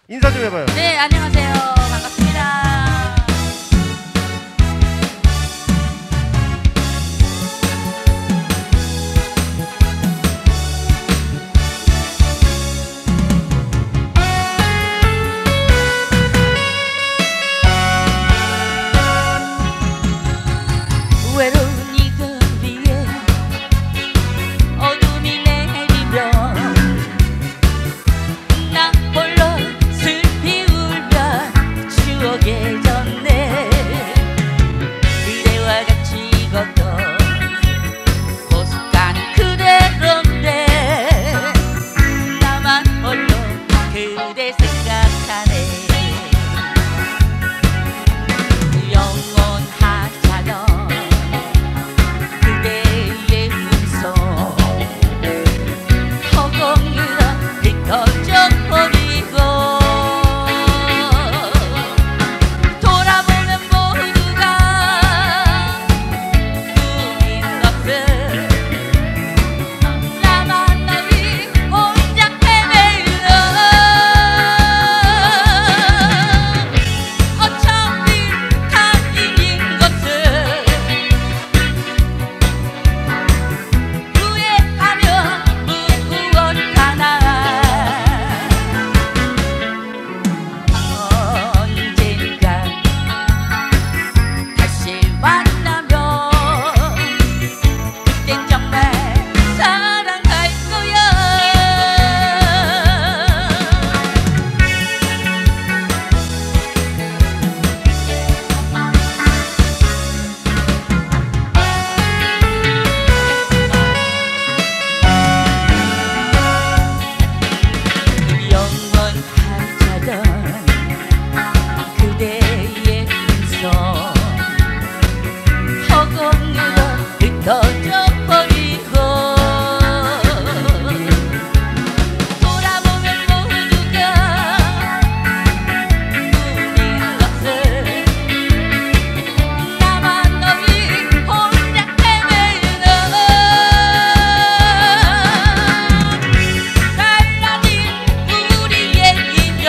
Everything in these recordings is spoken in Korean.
인사 좀 해봐요. 네, 안녕하세요. 반갑습니다. 외로운 이 거리에 어둠이 내리면 나 홀로 슬피 울며 추억에 젖네. 그대와 같이 걷던 호숫가는 그대로인데 나만 홀로 그대 생각하네. 영원하자던 그대의 음성 허공으로 흩어져버리고 돌아보면 모두가 꿈인 것을 나만 너희 혼자 헤매려. 어차피 달리는 것을 후회하며 무엇하나. 언젠가 다시 만나면 그땐 정말 사랑할 거야. 영원하자던 그대의 음성 허공으로 흩어져버리고 돌아보면 모두가 꿈인 것을 나만 너희 혼자 헤매는 달라진 우리의 인연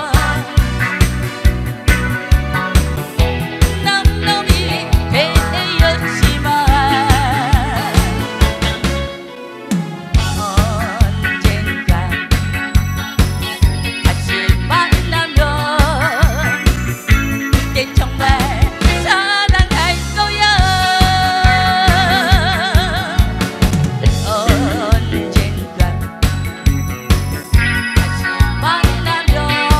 남놈이 되었지만 언젠가 다시 만나면 그땐 정말 사랑할 거야. 언젠가 다시 만나면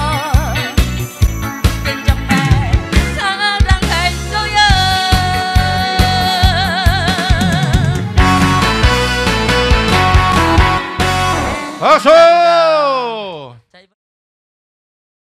그땐 정말 사랑할 거야. 박수!